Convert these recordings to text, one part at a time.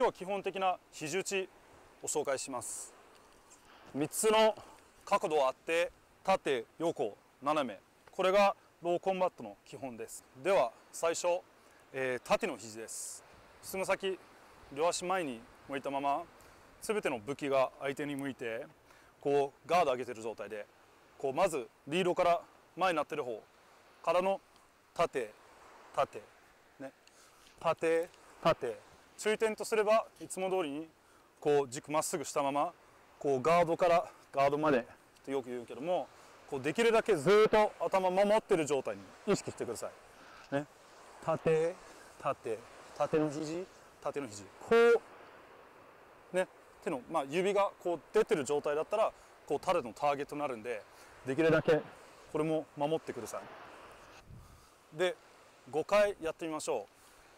今日は基本的な肘打ちを紹介します。3つの角度があって、縦、横、斜め。これがローコンバットの基本です。では最初、縦の肘です。つま先、両足前に向いたまま、すべての武器が相手に向いて、こうガード上げてる状態で、こうまずリードから前になってる方からの縦、縦、ね、縦、縦。注意点とすれば、いつも通りにこう軸まっすぐしたまま、こうガードからガードまでとよく言うけども、こうできるだけずっと頭守ってる状態に意識してください。ね、縦、縦、縦の肘、縦の肘。こうね、手の、指がこう出てる状態だったら、こう縦のターゲットになるんで、できるだけこれも守ってください。で、5回やってみましょう。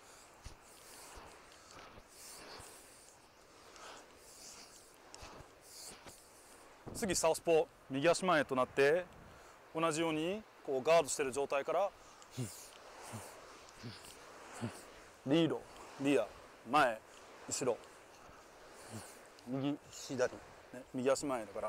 次サウスポー、右足前となって、同じようにこうガードしている状態からリード、リア、前、後ろ、右、左、ね、右足前だから、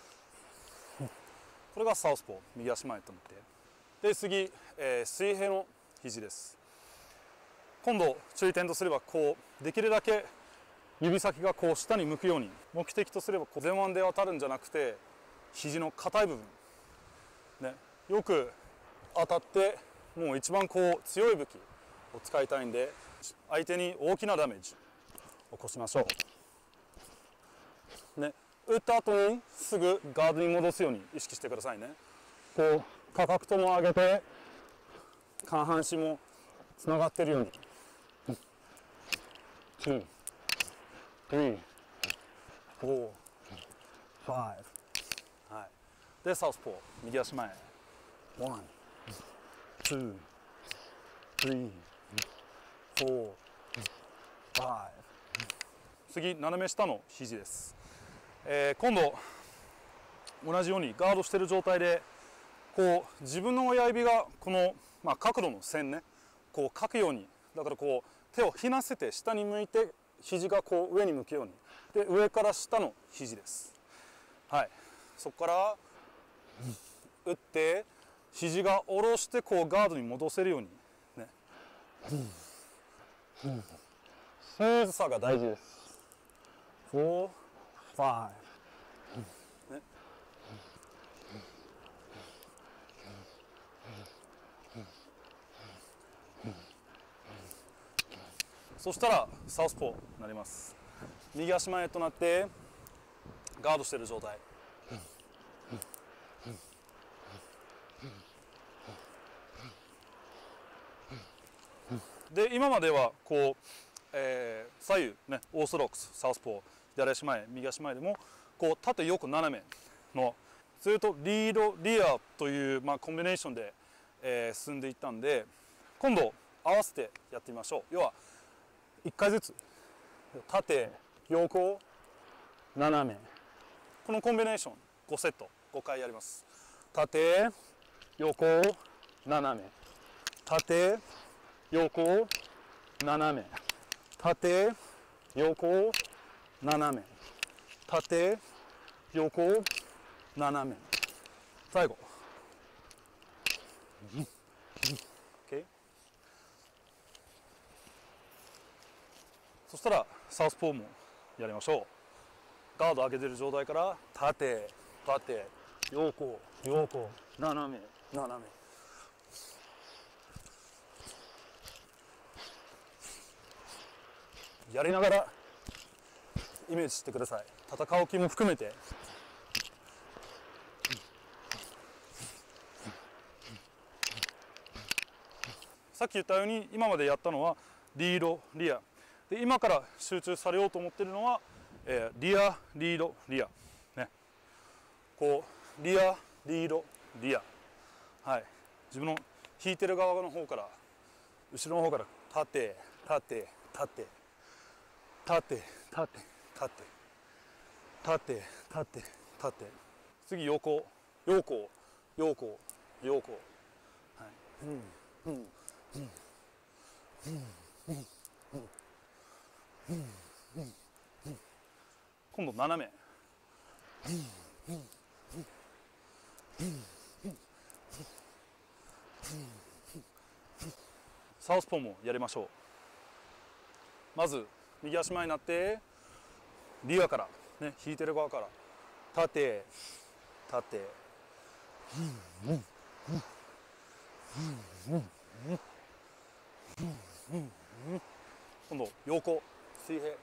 これがサウスポー、右足前となって、で次、水平の肘です。今度注意点とすれば、こうできるだけ指先がこう下に向くように、目的とすればこう前腕で当たるんじゃなくて、肘の硬い部分、ね、よく当たって、もう一番こう強い武器を使いたいんで、相手に大きなダメージを起こしましょう。ね、打った後にすぐガードに戻すように意識してくださいね。こうかかとも上げて、下半身もつながっているように。2、3、4、5。はい。で、サウスポー、右足前。1、2、3、4、5。次、斜め下の肘です。今度、同じようにガードしている状態で、こう自分の親指がこの、角度の線ね、こう書くように、だからこう手をひなせて下に向いて、肘がこう上に向くように。で、上から下の肘です。はい。そこから打って、肘が下ろしてこうガードに戻せるようにね。スムーズさが大事です。4、5。ね。そしたらサウスポーになります。右足前となってガードしている状態。で、今まではこう、左右ね、オーソドックス、サウスポー、左足前、右足前でもこう縦横斜めのずっとリードリアという、コンビネーションで、進んでいったんで、今度合わせてやってみましょう。要は1回ずつ縦横斜め、このコンビネーション5セット5回やります。縦横斜め、縦横斜め、縦横斜め、縦横斜め、最後 OK。 そしたらサウスポーもやりましょう。ガード上げてる状態から縦縦横横斜め斜め、やりながらイメージしてください。戦う気も含めて。さっき言ったように、今までやったのはリードリアで、今から集中されようと思っているのは、リアリードリアね、こうリアリードリア、はい、自分の引いてる側の方から後ろの方から縦縦縦縦縦縦縦縦縦、次横横横横、はい、 今度斜め。サウスポーもやりましょう。まず右足前になってリアから、ね、引いてる側から縦縦今度横水平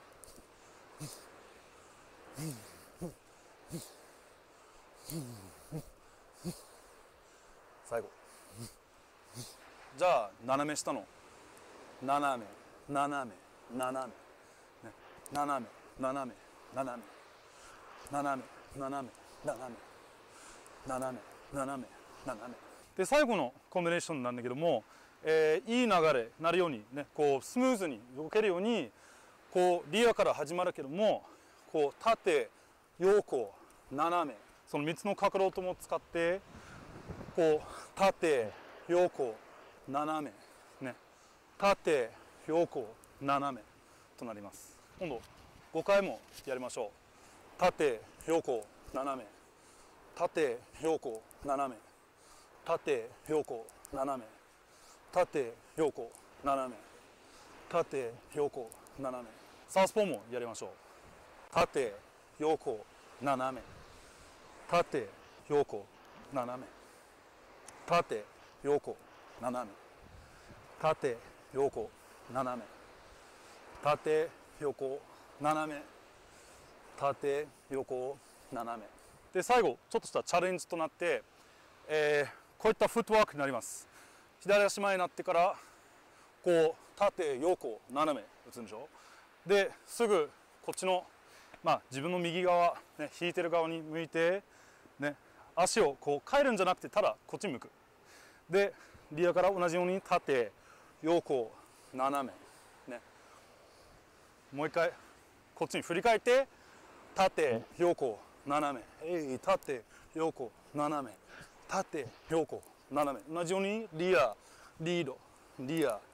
最後じゃあ斜め下の斜め斜め斜め、ね、斜め斜め斜め斜め斜め斜め斜め斜め斜めで最後のコンビネーションなんだけども、いい流れになるようにねこうスムーズに動けるようにこうリアから始まるけどもこう縦横斜めその3つの角度とも使ってこう縦横斜めね縦横斜めとなります。今度5回もやりましょう。縦横斜め縦横斜め縦横斜め縦横斜め縦横斜めサウスポーもやりましょう。縦横斜め縦横斜め縦横斜め縦横斜め縦横斜め縦横斜めで最後ちょっとしたチャレンジとなって、こういったフットワークになります。左足前になってからこう縦横斜め打つんでしょ。ですぐこっちの、自分の右側、ね、引いてる側に向いて、ね、足をこう変えるんじゃなくてただこっちに向く。でリアから同じように縦横斜め、ね、もう一回こっちに振り返って縦横斜め、縦横斜め縦横斜め同じようにリアリードリア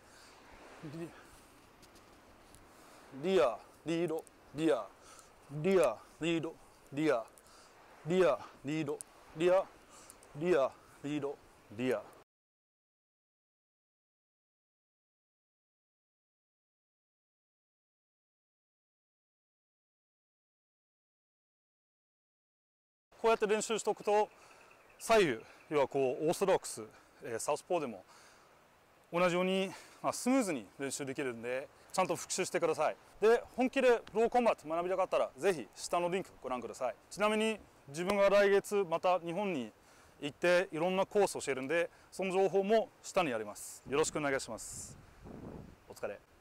リアリードリアリアリードリアリアリードリアリアリードリアこうやって練習しておくと左右要はこうオーソドックス、サウスポーでも同じように、スムーズに練習できるんでちゃんと復習してください。で本気でローコンバット学びたかったらぜひ下のリンクご覧ください。ちなみに自分が来月また日本に行っていろんなコースを教えるんでその情報も下にあります。よろしくお願いします。お疲れ。